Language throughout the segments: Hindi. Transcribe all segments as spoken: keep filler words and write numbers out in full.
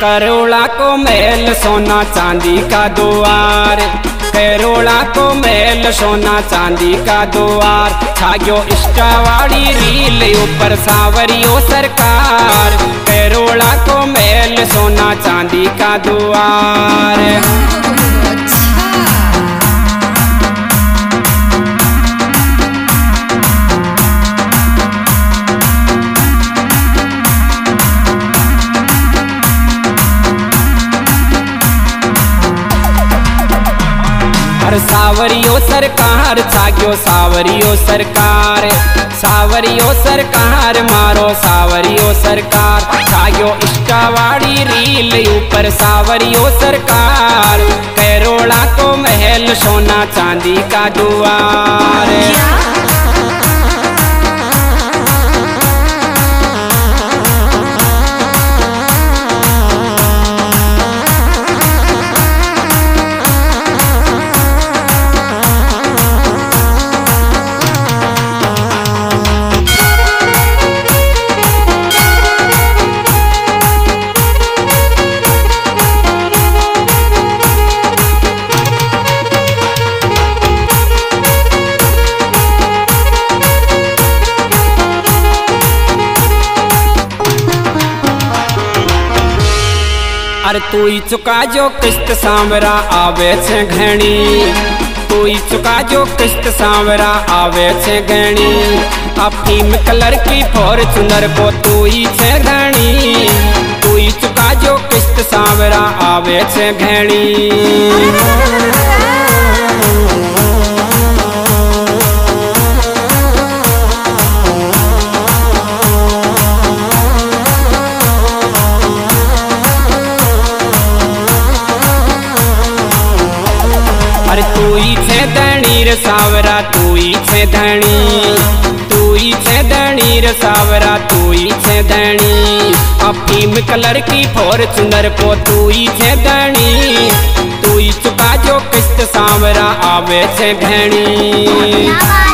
करोड़ा को महल सोना चांदी का द्वार, करोड़ा को महल सोना चांदी का द्वार। छाग्यो इष्टावाड़ी रील ऊपर सावरियो सरकार, करोड़ा को महल सोना चांदी का द्वार। सावरियो सरकार छाग्यो सावरियो सरकार, सावरियो सरकार मारो सावरियो सरकार। छाग्यो इष्टावाड़ी रील ऊपर सावरियो सरकार, करोड़ा को महल सोना चांदी का द्वार। अरे तू ही चुका जो किस्त सांवरा आवे छे घणी, तू ही चुका जो किस्त सांवरा आवे छे घणी। अफीम कलर की फॉर्च्यूनर को तू ही छे घणी, तू ही चुका जो किस्त सांवरा आवे छे घणी। अरे तू ही छे धनी रे सावरा, तू ही छे धनी, तू ही छे धनी रे सावरा, तू ही छे धनी। अफीम कलर की फॉर्च्यूनर को तू ही छे धनी, तू ही चुका जो किस्त सांवरा आवे छे घणी।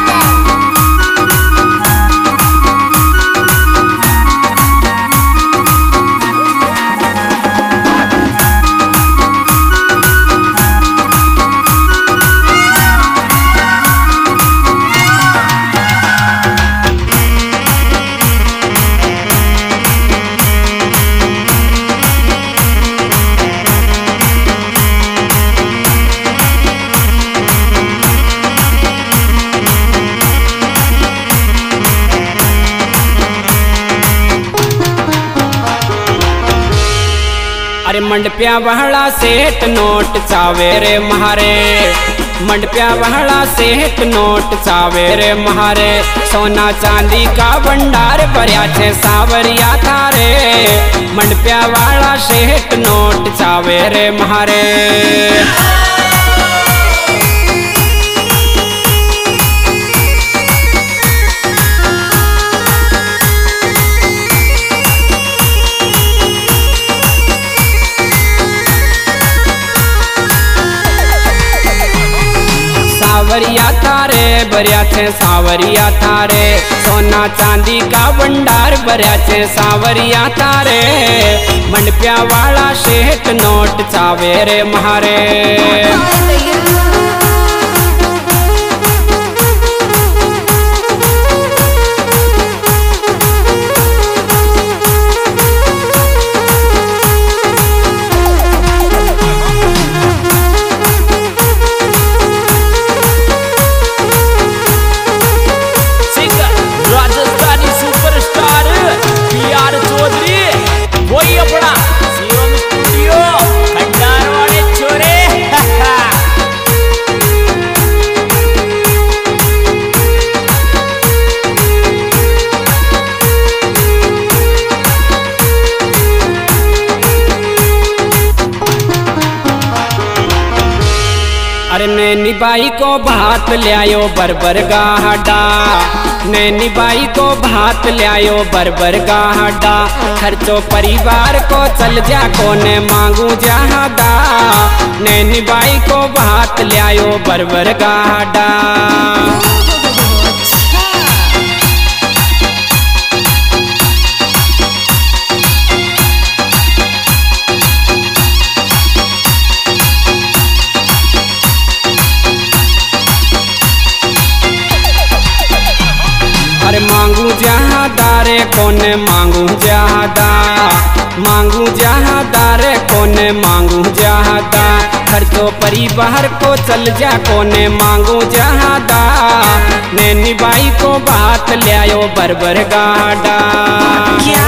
अरे मंडपिया वहड़ा सेठ नोट चावे रे महारे, मंडपिया वहड़ा सेठ नोट चावे रे महारे। सोना चांदी का भंडार भरिया छे सावरिया थारे, मंडपिया वाला सेठ नोट चावे रे महारे। सावरिया थारे भरिया छे सावरिया थारे, सोना चांदी का भंडार भरिया छे सावरिया थारे। मंडपिया वाला सेठ नोट चावे रे महारे। अरे नैनी बाई को भात ले आयो बरबर गाहडा, नैनी बाई को भात ले आयो बरबर गाहडा। खर्चो परिवार को चल जा कोने मांगू जहादा, नैनी बाई को भात ले आयो बरबर गाहडा। रे कौन मांगू ज्यादा, मांगू ज्यादा रे कौन मांगू ज्यादा, खर्चो परिवार को चल जा कौन मांगू ज्यादा, नैनी बाई को बात ले आयो बरबर गाड़ा। क्या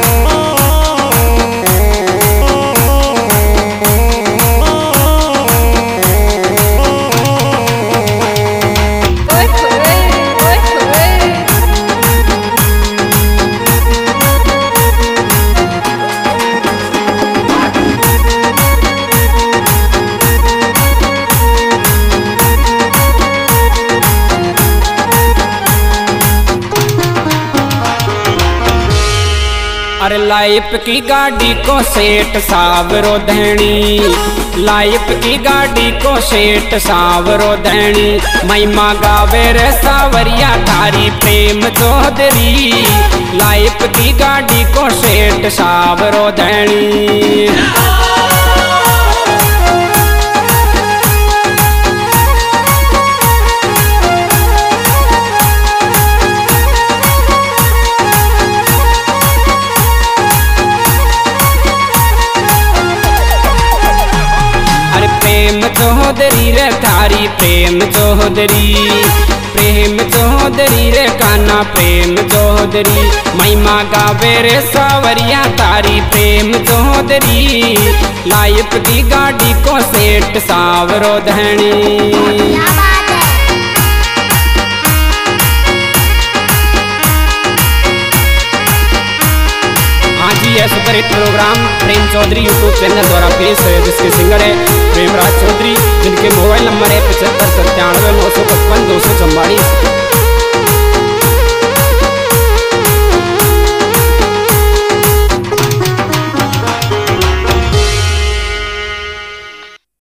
अरे लाइफ की गाड़ी को सेठ सावरो धैनी, लाइफ की गाड़ी को सेठ सावरो धैनी, महिमा गावे रे सावरिया थारी प्रेम चौधरी, लाइफ की गाड़ी को सेठ सावरो धैनी। प्रेम चौधरी रे थारी प्रेम चौधरी, प्रेम चौधरी रे काना प्रेम चौधरी, महिमा गावे रे सावरिया तारी प्रेम चौधरी, लाइफ की गाड़ी को सेठ सावरो धैनी। आज ये super hit program Prem Chaudhary YouTube channel द्वारा पेश है, जिसके सिंगर है